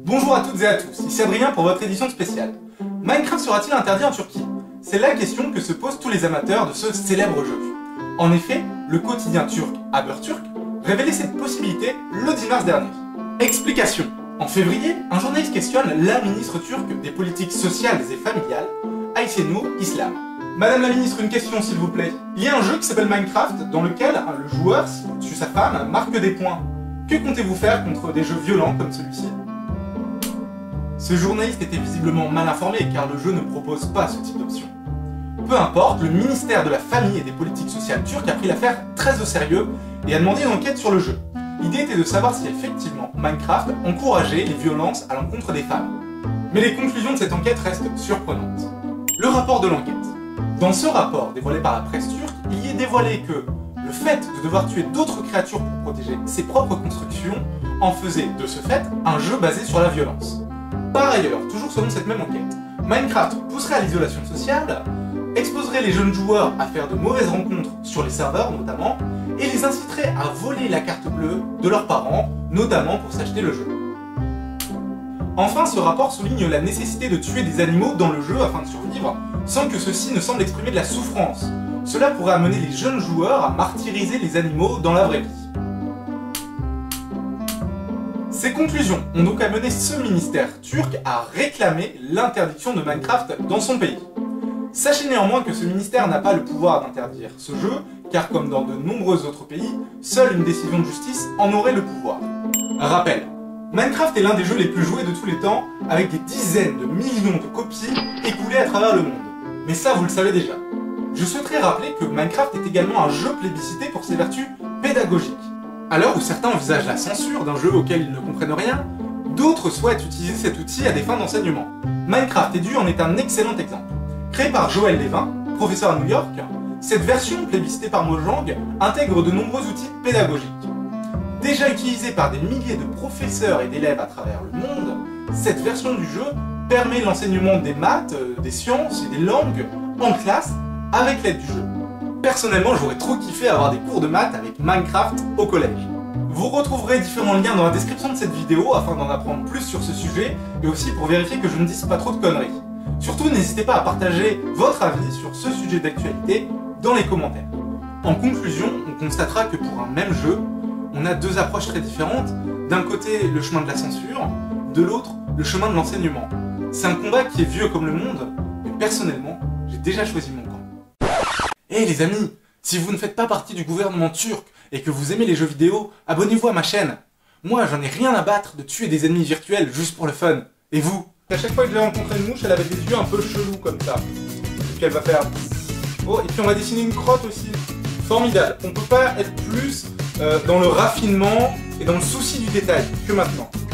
Bonjour à toutes et à tous, ici Adrien pour votre édition spéciale. Minecraft sera-t-il interdit en Turquie? C'est la question que se posent tous les amateurs de ce célèbre jeu. En effet, le quotidien turc Haberturk révélait cette possibilité le 10 mars dernier. Explication. En février, un journaliste questionne la ministre turque des politiques sociales et familiales, Aysenur Islam. Madame la ministre, une question s'il vous plaît. Il y a un jeu qui s'appelle Minecraft dans lequel le joueur, s'il tue sa femme, marque des points. Que comptez-vous faire contre des jeux violents comme celui-ci? Ce journaliste était visiblement mal informé car le jeu ne propose pas ce type d'option. Peu importe, le ministère de la Famille et des Politiques Sociales turques a pris l'affaire très au sérieux et a demandé une enquête sur le jeu. L'idée était de savoir si effectivement Minecraft encourageait les violences à l'encontre des femmes. Mais les conclusions de cette enquête restent surprenantes. Le rapport de l'enquête. Dans ce rapport dévoilé par la presse turque, il y est dévoilé que le fait de devoir tuer d'autres créatures pour protéger ses propres constructions en faisait de ce fait un jeu basé sur la violence. Par ailleurs, toujours selon cette même enquête, Minecraft pousserait à l'isolation sociale, exposerait les jeunes joueurs à faire de mauvaises rencontres sur les serveurs notamment, et les inciterait à voler la carte bleue de leurs parents, notamment pour s'acheter le jeu. Enfin, ce rapport souligne la nécessité de tuer des animaux dans le jeu afin de survivre, sans que ceux-ci ne semblent exprimer de la souffrance. Cela pourrait amener les jeunes joueurs à martyriser les animaux dans la vraie vie. Ces conclusions ont donc amené ce ministère turc à réclamer l'interdiction de Minecraft dans son pays. Sachez néanmoins que ce ministère n'a pas le pouvoir d'interdire ce jeu, car comme dans de nombreux autres pays, seule une décision de justice en aurait le pouvoir. Rappel, Minecraft est l'un des jeux les plus joués de tous les temps, avec des dizaines de millions de copies écoulées à travers le monde. Mais ça, vous le savez déjà. Je souhaiterais rappeler que Minecraft est également un jeu plébiscité pour ses vertus pédagogiques. À l'heure où certains envisagent la censure d'un jeu auquel ils ne comprennent rien, d'autres souhaitent utiliser cet outil à des fins d'enseignement. Minecraft Edu en est un excellent exemple. Créé par Joël Levin, professeur à New York, cette version plébiscitée par Mojang intègre de nombreux outils pédagogiques. Déjà utilisée par des milliers de professeurs et d'élèves à travers le monde, cette version du jeu permet l'enseignement des maths, des sciences et des langues en classe avec l'aide du jeu. Personnellement, j'aurais trop kiffé avoir des cours de maths avec Minecraft au collège. Vous retrouverez différents liens dans la description de cette vidéo afin d'en apprendre plus sur ce sujet et aussi pour vérifier que je ne dise pas trop de conneries. Surtout, n'hésitez pas à partager votre avis sur ce sujet d'actualité dans les commentaires. En conclusion, on constatera que pour un même jeu, on a deux approches très différentes. D'un côté, le chemin de la censure, de l'autre, le chemin de l'enseignement. C'est un combat qui est vieux comme le monde, mais personnellement, j'ai déjà choisi mon camp. Hey les amis, si vous ne faites pas partie du gouvernement turc et que vous aimez les jeux vidéo, abonnez-vous à ma chaîne. Moi, j'en ai rien à battre de tuer des ennemis virtuels juste pour le fun. Et vous? À chaque fois que je vais rencontrer une mouche, elle avait des yeux un peu chelous comme ça. Qu'elle va faire. Oh, et puis on va dessiner une crotte aussi. Formidable. On peut pas être plus dans le raffinement et dans le souci du détail que maintenant.